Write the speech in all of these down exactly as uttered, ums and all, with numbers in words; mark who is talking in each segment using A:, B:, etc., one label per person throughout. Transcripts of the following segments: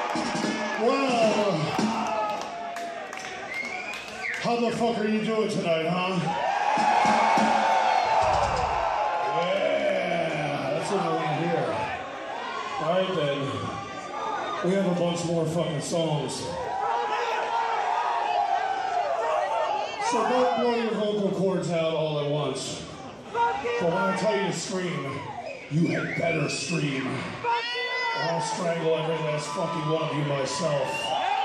A: Well, how the fuck are you doing tonight, huh? Yeah, that's what I want to hear. All right then, we have a bunch more fucking songs. So don't blow your vocal cords out all at once. But when I tell you to scream, you had better scream. Or I'll strangle every last fucking one of you myself.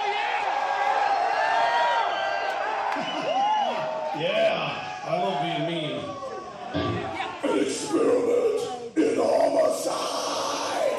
A: Yeah, I love being mean. An experiment in homicide.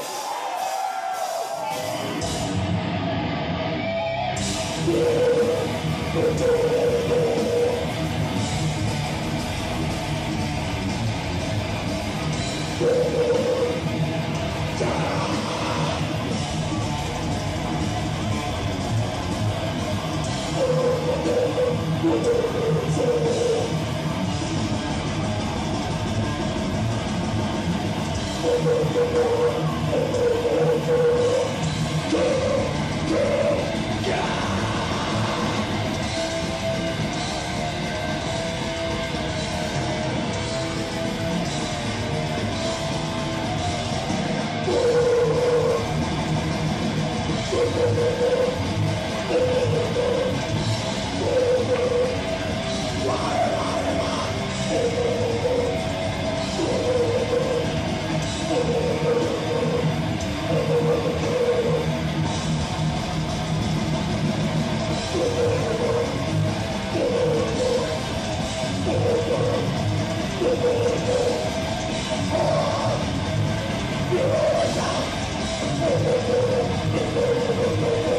A: Oh,